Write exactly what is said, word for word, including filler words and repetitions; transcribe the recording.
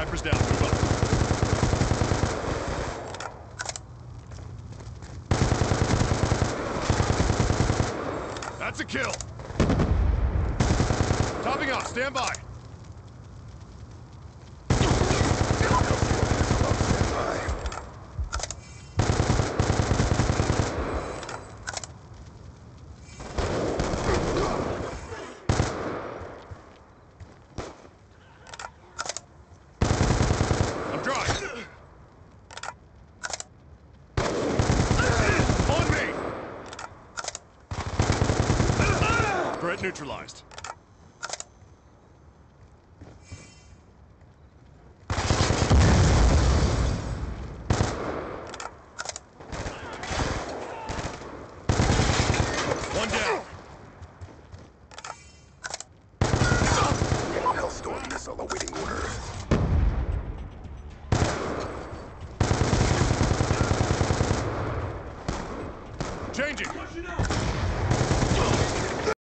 Sniper's down. Move up. That's a kill. Topping off. Stand by. I'm dry. On me. Threat neutralized. One down. Hellstorm missile awaiting orders. Changing.